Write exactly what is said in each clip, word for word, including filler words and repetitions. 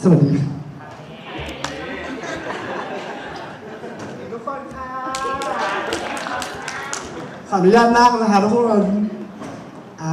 วัสดีทุกคนค่ะขออนุญาตนั่งนะคะทุกคนอ่า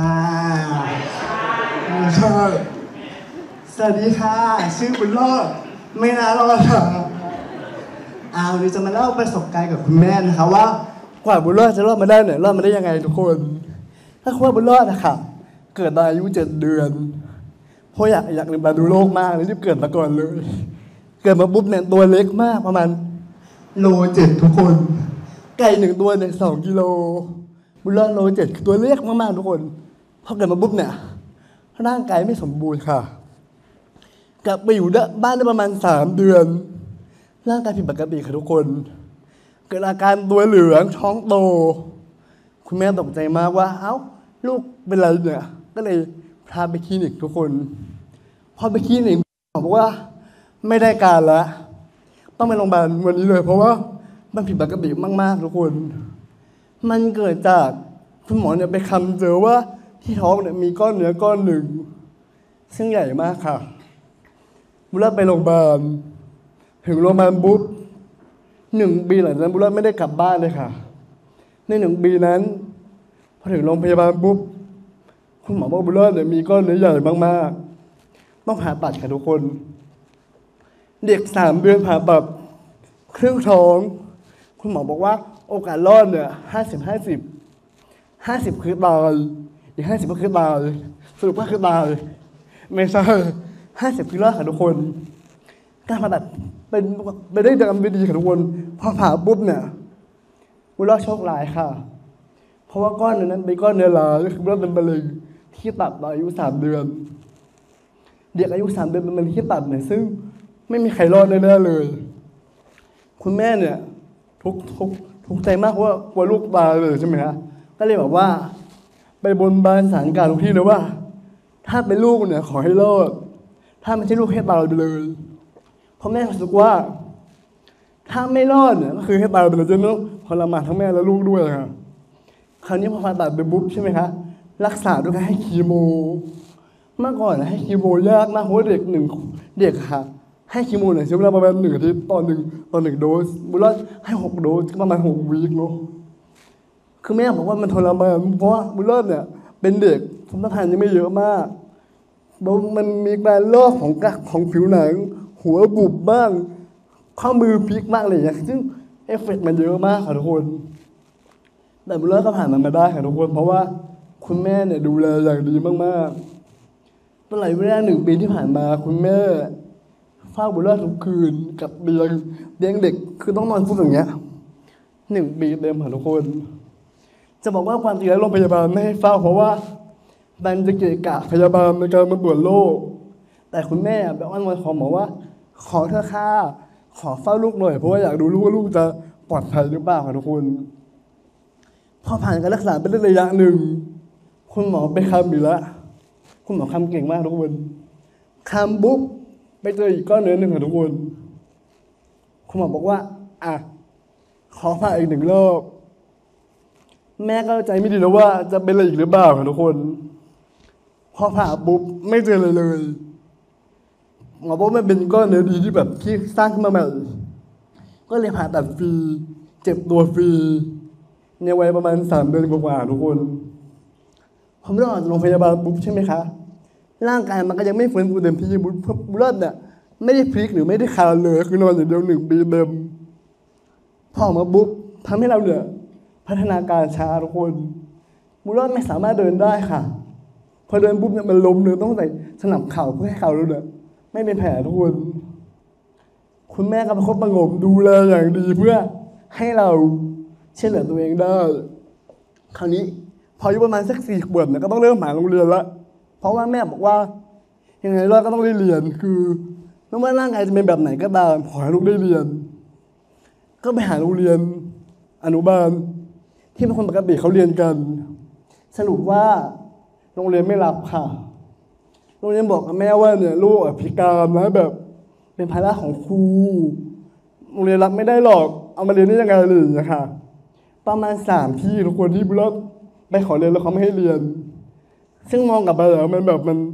ใช่สวัสดีค่ะชื่อบุญรอดไม่น่ารอดค่ะอ่าวันนี้จะมาเล่าประสบการณ์กับคุณแม่นะคะว่ากว่าบุญรอดจะรอดมาได้เนี่ยรอดมาได้ยังไงทุกคนถ้าคุณว่าบุญรอดนะคะเกิดตอนอายุเจ็ดเดือนเพราะอยากอยากเรียนมาดูโลกมากเลยรีบเกิดมาก่อนเลยเกิดมาปุ๊บเนี่ยตัวเล็กมากประมาณโลเจ็ดทุกคนไก่หนึ่งตัวเนี่ยสองกิโลบุญรอดโลเจ็ดตัวเล็กมากๆทุกคนพอเกิดมาปุ๊บเนี่ยร่างกายไม่สมบูรณ์ค่ะกลับไปอยู่บ้านได้ประมาณสามเดือนร่างกายผิดปกติค่ะทุกคนเกิดอาการตัวเหลืองท้องโตคุณแม่ตกใจมากว่าเอ้าลูกเป็นไรเนี่ยก็เลยพาไปคลินิกทุกคนพอไปคลินิกบอกว่าไม่ได้การแล้วต้องไปโรงพยาบาลวันนี้เลยเพราะว่ามันผิดปกติมากๆทุกคนมันเกิดจากคุณหมอเนี่ยไปคำเจอว่าที่ท้องเนี่ยมีก้อนเนื้อก้อนหนึ่งซึ่งใหญ่มากค่ะบุญรอดไปโรงพยาบาลถึงโรงพยาบาลปุ๊บหนึ่งปีหลังจากนั้นบุญรอดไม่ได้กลับบ้านเลยค่ะในหนึ่งปีนั้นพอถึงโรงพยาบาลปุ๊บคุณหมอบอกบุญรอดเนี่ยมีก้อนเนื้อใหญ่มากๆต้องผ่าตัดค่ะทุกคนเด็กสามเดือนผ่าตัดครึ่งท้องคุณหมอบอกว่าโอกาสรอดเนี่ยห้าสิบห้าสิบห้าสิบคือตายอีกห้าสิบก็คือตายสรุปก็คือตายไม่ใช่ห้าสิบคือรอดค่ะทุกคนการผ่าตัดเป็นไปได้ดังไม่ดีค่ะทุกคนพอผ่าปุ๊บเนี่ยบุญรอดโชคร้ายค่ะเพราะว่าก้อนเนื้อนั้นเป็นก้อนเนื้อร้ายคือบุญรอดเป็นมะเร็งที่ตับตอนอายุสามเดือนเด็กอายุสามเดือนเป็นมะเร็งที่ตับเนี่ยซึ่งไม่มีใครรอดแน่ๆเลยคุณแม่เนี่ยทุกทุกทุกใจมากเพราะว่ากลัวลูกตายเลยใช่ไหมคะก็เลยบอกว่าไปบนบานศาลกล่าวทุกที่เลยว่าถ้าเป็นลูกเนี่ยขอให้รอดถ้าไม่ใช่ลูกให้ตายไปเลยเพราะแม่รู้สึกว่าถ้าไม่รอดเนี่ยก็คือให้ตายไปเลยจะต้องทรมานทั้งแม่และลูกด้วยค่ะคราวนี้พอผ่าตัดไปปุ๊บใช่ไหมคะรักษาด้วยการให้คีโมเมื่อก่อนให้คีโมยากมากเพราะเด็กหนึ่งเด็กค่ะให้คีโมเนี่ยใช้เวลาประมาณหนึ่งอาทิตย์ต่อหนึ่งต่อหนึ่งโดสบุญรอดให้หกโดสประมาณหกวีคเนาะคือแม่บอกว่ามันทรมานเพราะว่าบุญรอดเนี่ยเป็นเด็กภูมิต้านทานยังไม่เยอะมากแล้วมันมีการลอกของกะของผิวหนังหัวบุบบ้างข้อมือพลิกมากเลยอย่างซึ่งเอฟเฟกต์มันเยอะมากค่ะทุกคนแต่บุญรอดก็ผ่านมันมาได้ค่ะทุกคนเพราะว่าคุณแม่เนี่ยดูแลอย่างดีมากๆตลอดเวลาหนึ่งปีที่ผ่านมาคุณแม่เฝ้าบุญรอดทุกคืนกับเตียงเตียงเด็กคือต้องนอนฟุบอย่างเงี้ยหนึ่งปีเต็มค่ะทุกคนจะบอกว่าความจริงแล้วโรงพยาบาลไม่ให้เฝ้าเพราะว่ามันจะเกะกะพยาบาลในการมาตรวจโรคแต่คุณแม่แบบอ้อนวอนขอหมอว่าขอเถอะค่ะขอเฝ้าลูกหน่อยเพราะว่าอยากดูลูกว่าลูกจะปลอดภัยหรือเปล่าค่ะทุกคนพอผ่านการรักษาไปได้ระยะหนึ่งคุณหมอไปคำอีกแล้วคุณหมอคำเก่งมากทุกคนคำปุ๊บไปเจออีกก้อนเนื้อหนึ่งค่ะทุกคนคุณหมอบอกว่าอ่ะขอผ่าอีกหนึ่งรอบแม่ก็ใจไม่ดีแล้วว่าจะเป็นอะไรอีกหรือเปล่าค่ะทุกคนพอผ่าปุ๊บไม่เจอเลยเลยหมอบอกมันเป็นก้อนเนื้อดีที่แบบที่สร้างขึ้นมาใหม่ก็เลยผ่าตัดฟรีเจ็บตัวฟรีในวัยประมาณสามเดือนกว่าๆทุกคนผมรอดโรงพยาบาลปุ๊บใช่ไหมคะร่างกายมันก็ยังไม่ฟื้นฟูเต็มที่บุญรอดเนี่ยไม่ได้พลิกหรือไม่ได้คลานเลยคือนอนอย่างเดียวหนึ่งปีเต็มพอออกมาปุ๊บทำให้เราเนี่ยพัฒนาการช้าทุกคนบุญรอดไม่สามารถเดินได้ค่ะพอเดินปุ๊บเนี่ยมันล้มเลยต้องใส่สนับเข่าเพื่อให้เข่าเราเนี่ยไม่เป็นแผลทุกคนคุณแม่ก็ประคบประงมดูแลอย่างดีเพื่อให้เราช่วยเหลือตัวเองได้คราวนี้พออายุประมาณสักสี่ขวบเนี่ยก็ต้องเริ่มหาโรงเรียนละเพราะว่าแม่บอกว่ายังไงเราก็ต้องได้เรียนคือไม่ว่าร่างกายจะเป็นแบบไหนก็ตามขอให้ลูกได้เรียนก็ไปหาโรงเรียนอนุบาลที่เป็นคนปกติเขาเรียนกันสรุปว่าโรงเรียนไม่รับค่ะโรงเรียนบอกกับแม่ว่าเนี่ยลูกพิการนะแบบเป็นภาระของครูโรงเรียนรับไม่ได้หรอกเอามาเรียนได้ยังไงเลยนะคะประมาณสามที่ทุกคนที่บุญรอดไปขอเรียนแล้วเขาไม่ให้เรียนซึ่งมองกลับไปแล้วมันแบบมัน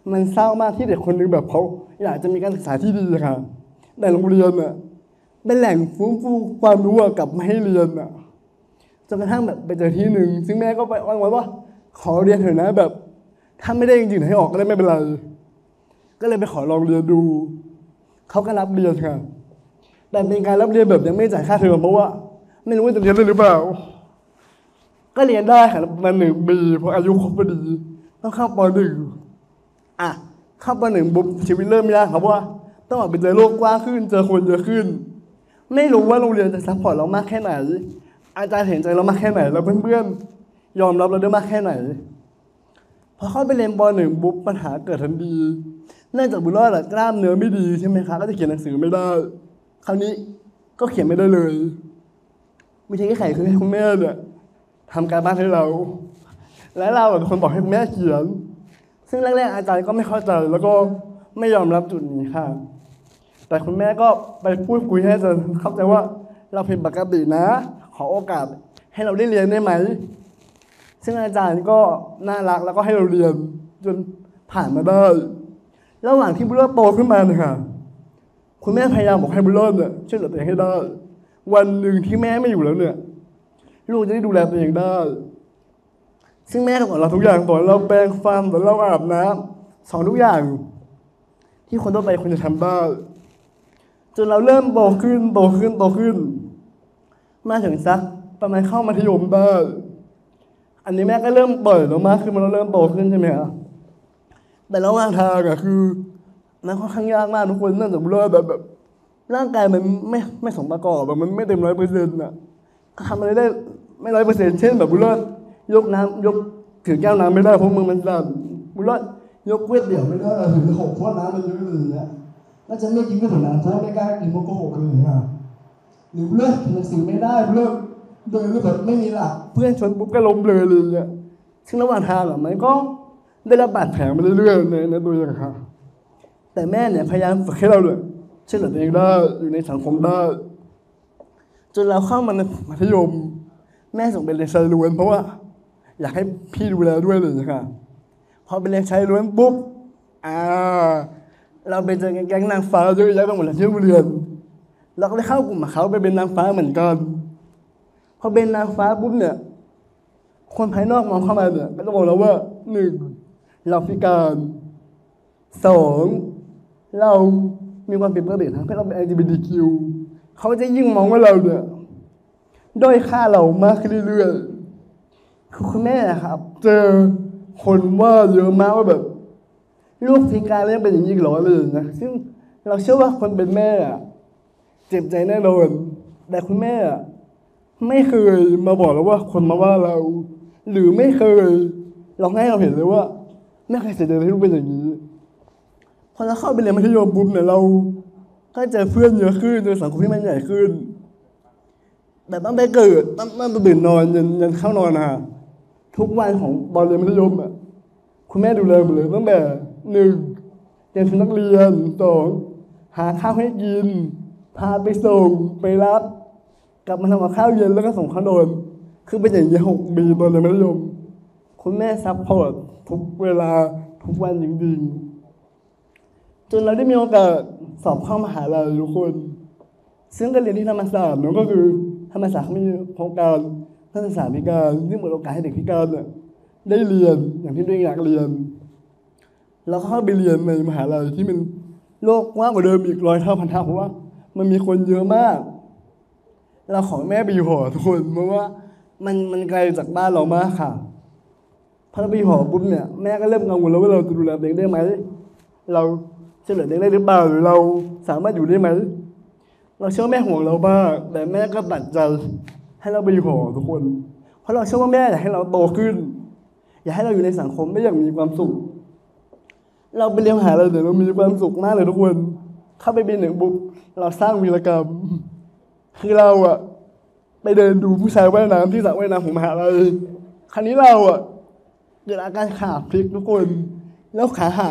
มันเศร้ามากที่เด็กคนนึงแบบเขาอยากจะมีการศึกษาที่ดีค่ะแต่โรงเรียนอ่ะเป็นแหล่งฟื้นฟูความรู้กลับมาให้เรียนอ่ะจนกระทั่งแบบไปเจอที่หนึ่งซึ่งแม่ก็ไปอ้อนไว้ว่าขอเรียนเถอะนะแบบถ้าไม่ได้จริงๆให้ออกก็ได้ไม่เป็นไรก็เลยไปขอลองเรียนดูเขาก็รับเรียนค่ะแต่เป็นการรับเรียนแบบยังไม่จ่ายค่าเทอมเพราะว่าไม่รู้ว่าจะเรียนได้หรือเปล่าก็เรียนได้ค่ะประมาณหนึ่งปีเพราะอายุครบพอดีต้องเข้าปหนึ่งอ่ะเข้าปหนึ่งปุ๊บชีวิตเริ่มยากครับว่าต้องออกไปเจอโลกกว้างขึ้นเจอคนเยอะขึ้นไม่รู้ว่าโรงเรียนจะซัพพอร์ตเรามากแค่ไหนอาจารย์เห็นใจเรามากแค่ไหนแล้วเพื่อนๆยอมรับเราได้มากแค่ไหนพอเข้าไปเรียนปหนึ่งปุ๊บปัญหาเกิดทันทีเนื่องจากบุญรอดกล้ามเนื้อไม่ดีใช่ไหมคะก็จะเขียนหนังสือไม่ได้คราวนี้ก็เขียนไม่ได้เลยวิธีแก้ไขคือให้คุณแม่เนี่ยทำการบ้านให้เราและเราเป็นคนบอกให้คุณแม่เขียนซึ่งแรกๆอาจารย์ก็ไม่เข้าใจแล้วก็ไม่ยอมรับจุดนี้ค่ะแต่คุณแม่ก็ไปพูดคุยให้จนเข้าใจว่าเราผิดปกตินะขอโอกาสให้เราได้เรียนได้ไหมซึ่งอาจารย์ก็น่ารักแล้วก็ให้เราเรียนจนผ่านมาได้ระหว่างที่บุญรอดโตขึ้นมาเนี่ยค่ะคุณแม่พยายามบอกให้บุญรอดเนี่ยช่วยเหลือตัวเองให้ได้วันหนึ่งที่แม่ไม่อยู่แล้วเนี่ยลูกจะได้ดูแลตัวเองได้ซึ่งแม่สอนเราทุกอย่างสอนเราแปรงฟันสอนเราอาบน้ำสอนทุกอย่างที่คนทั่วไปควรจะทำได้จนเราเริ่มโตขึ้นโตขึ้นโตขึ้นมาถึงสักประมาณเข้ามัธยมได้อันนี้แม่ก็เริ่มเปิดแล้วมากขึ้นมันเริ่มโตขึ้นใช่ไหมครับแต่ระหว่างทางอะคือมันค่อนข้างยากมากทุกคนเนื่องจากเราแบบแบบร่างกายมันไม่ไม่สมประกอบแบบมันไม่เต็มร้อยเปอร์เซ็นต์อะก็ทำอะไรได้ไม่ร้อยเปอร์เซ็นต์เช่นแบบบุญรอดยกน้ำยกถือแก้วน้ำไม่ได้เพราะมือมันสั่นบุญรอดยกเวทเดี่ยวไม่ได้ถือหกเพราะน้ำมันเยอะเลยเนี่ยน่าจะไม่กินก็ถึงน้ำเพราะไม่กล้ากินเพราะโกหกเลยค่ะหรือเลิกหนังสือไม่ได้เลิกโดยแบบไม่มีหลักเพื่อนชนปุ๊บก็ล้มเลยเลยเนี่ยซึ่งระหว่างทางอะมันก็ได้รับบาดแผลมาเรื่อยๆในในตัวเองค่ะแต่แม่เนี่ยพยายามฝึกให้เราเลยช่วยเหลือตัวเองได้อยู่ในสังคมได้จนเราเข้ามาในมัธยมแม่ส่งไปเรียนชายล้วนเพราะว่าอยากให้พี่ดูแลด้วยเลยนะคะพอไปเรียนชายล้วนปุ๊บอ่าเราไปเจอแก๊งนางฟ้าเยอะแยะไปหมดเลยที่โรงเรียนเราก็เลยเข้ากลุ่มกับเขาไปเป็นนางฟ้าเหมือนกันพอเป็นนางฟ้าปุ๊บเนี่ยคนภายนอกมองเข้ามาเนี่ยก็จะบอกเราว่าหนึ่งเราพิการสองเรามีความผิดปกติทางเพศเราเป็น แอล จี บี ที คิว เขาจะยิ่งมองว่าเราเนี่ยด้อยค่าเรามากขึ้นเรื่อยๆคือคุณแม่ครับเจอคนว่าเยอะมากว่าแบบลูกพิการแล้วยังเป็นอย่างนี้หรอเลยนะซึ่งเราเชื่อว่าคนเป็นแม่เจ็บใจแน่นอนแต่คุณแม่ไม่เคยมาบอกเราว่าคนมาว่าเราหรือไม่เคยลองให้เราเห็นเลยว่าแม่เคยเสียใจที่ลูกเป็นอย่างนี้พอเราเข้าไปเรียนมัธยมปุ๊บเนี่ยเราก็เจอเพื่อนเยอะขึ้นเจอสังคมที่มันใหญ่ขึ้นแต่ต้องไปเกิดต้องต้องตื่นนอนยันยันเข้านอนนะทุกวันของตอนเรียนมัธยมอ่ะคุณแม่ดูแลหมดเลยตั้งแต่หนึ่งเตรียมชุดนักเรียนสองหาข้าวให้กินพาไปส่งไปรับกลับมาทำกับข้าวเย็นแล้วก็ส่งเขานอนคือเป็นอย่างนี้หกปีตอนเรียนมัธยมคุณแม่ซัพพอร์ตทุกเวลาทุกวันจริงๆจนเราได้มีโอกาสสอบเข้ามหาลัยทุกคนซึ่งการเรียนที่ธรรมศาสตร์นั่นก็คือธรรมศาสตร์มีโครงการนักศึกษาพิการที่เปิดโอกาสให้เด็กพิการเนี่ยได้เรียนอย่างที่ตัวเองอยากเรียนแล้วก็เข้าไปเรียนในมหาลัยที่มันโลกกว้างกว่าเดิมอีกร้อยเท่าพันเท่าเพราะว่ามันมีคนเยอะมากเราขอแม่ไปอยู่หอทุกคนเพราะว่ามันมันไกลจากบ้านเรามากค่ะพอเราไปอยู่หอปุ๊บเนี่ยแม่ก็เริ่มกังวลแล้วว่าเราจะดูแลตัวเองได้ไหมเราจะเหลือเด็กได้หรือเปล่าหรือเราสามารถอยู่ได้ไหมเราเชื่อแม่ห่วงเราบ้างแต่แม่ก็ตัดใจให้เราไปอยู่หอทุกคนเพราะเราเชื่อว่าแม่อยากให้เราโตขึ้นอยากให้เราอยู่ในสังคมได้อย่างมีความสุขเราไปเรียนมหาลัยเนี่ยเรามีความสุขมากเลยทุกคนเข้าไปปีหนึ่งปุ๊บเราสร้างวีรกรรมคือเราอะไปเดินดูผู้ชายว่ายน้ำที่สระว่ายน้ำของมหาลัยคราวนี้เราอะเกิดอาการขาพลิกทุกคนแล้วขาหัก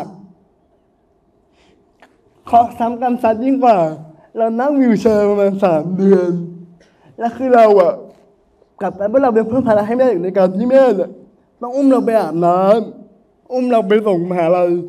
เคาะซ้ำกรรมซัดยิ่งกว่าเรานั่งวิวแชร์ประมาณสามเดือนแล้วคือเราอะกลับไปเมื่อเราเป็นเพิ่มภาระให้แม่ในการที่แม่เนี่ยต้องอุ้มเราไปอาบน้ำอุ้มเราไปส่งมหาลัย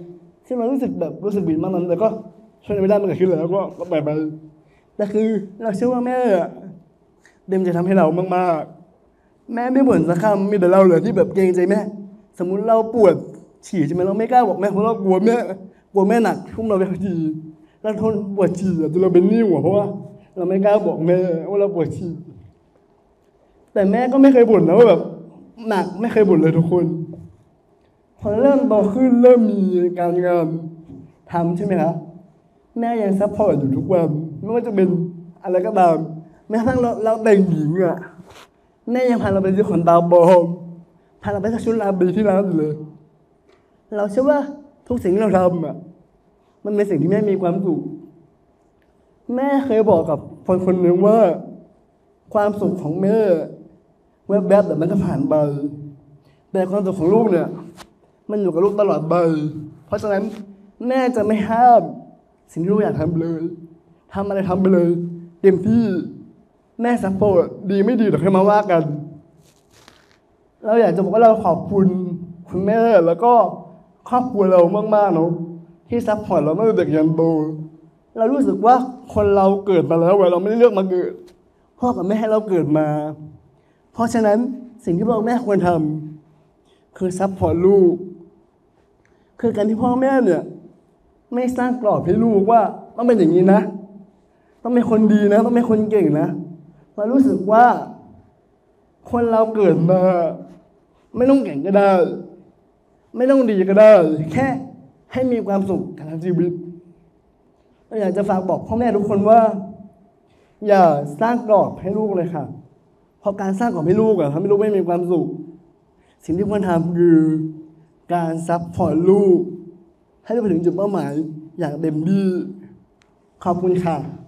ซึ่งเรารู้สึกแบบรู้สึกผิดมากนั้นแต่ก็ช่วยไม่ได้มันเกิดขึ้นแล้วก็ก็ไปไปแต่คือเราเชื่อว่าแม่เต็มใจทำให้เรามากๆแม่ไม่บ่นสักคำมีแต่เราเลยที่แบบเกรงใจแม่สมมุติเราปวดฉี่ใช่ไหมเราไม่กล้าบอกแม่เพราะเรากลัวแม่กลัวแม่หนักทุ่มเราไปทีเราทนปวดฉี่จนเราเป็นนิ่วเพราะว่าเราไม่กล้าบอกแม่ว่าเราปวดฉี่แต่แม่ก็ไม่เคยบ่นนะว่าแบบหนักไม่เคยบ่นเลยทุกคนพอเริ่มโตขึ้นเริ่มมีการงานทำใช่ไหมครับแม่ยังซัพพอร์ตอยู่ทุกวันไม่ว่าจะเป็นอะไรก็ตามแม้กระทั่งเราเราแต่งหญิงอ่ะแม่ยังพาเราไปซื้อขนตาปลอมพาเราไปสักชุดลาบีที่ร้านอยู่เลยเราเชื่อว่าทุกสิ่งที่เราทำอ่ะมันเป็นสิ่งที่แม่มีความสุขแม่เคยบอกกับคนคนหนึ่งว่าความสุขของแม่แวบๆแต่มันก็ผ่านไปแต่ความสุขของลูกเนี่ยมันอยู่กับลูกตลอดไปเพราะฉะนั้นแม่จะไม่ห้ามสิ่งที่ลูกอยากทำเลยทำอะไรทำไปเลยเต็มที่แม่ซัพพอร์ตดีไม่ดีเดี๋ยวค่อยมาว่ากันเราอยากจะบอกว่าเราขอบคุณคุณแม่แล้วก็ครอบครัวเรามากๆเนาะที่ซัพพอร์ตเราตั้งแต่เด็กยันโตเรารู้สึกว่าคนเราเกิดมาแล้วเราไม่ได้เลือกมาเกิดพ่อกับแม่ให้เราเกิดมาเพราะฉะนั้นสิ่งที่พ่อแม่ควรทำคือซัพพอร์ตลูกคือการที่พ่อแม่เนี่ยไม่สร้างกรอบให้ลูกว่าต้องเป็นอย่างนี้นะต้องเป็นคนดีนะต้องเป็นคนเก่งนะเรารู้สึกว่าคนเราเกิดมาไม่ต้องเก่งก็ได้ไม่ต้องดีก็ได้แค่ให้มีความสุขกับชีวิตเราอยากจะฝากบอกพ่อแม่ทุกคนว่าอย่าสร้างกรอบให้ลูกเลยค่ะเพราะการสร้างกรอบให้ลูกอะทำให้ลูกไม่มีความสุขสิ่งที่ควรทำคือการซัพพอร์ตลูกให้ไปถึงจุดเป้าหมายอย่างเต็มที่ขอบคุณค่ะ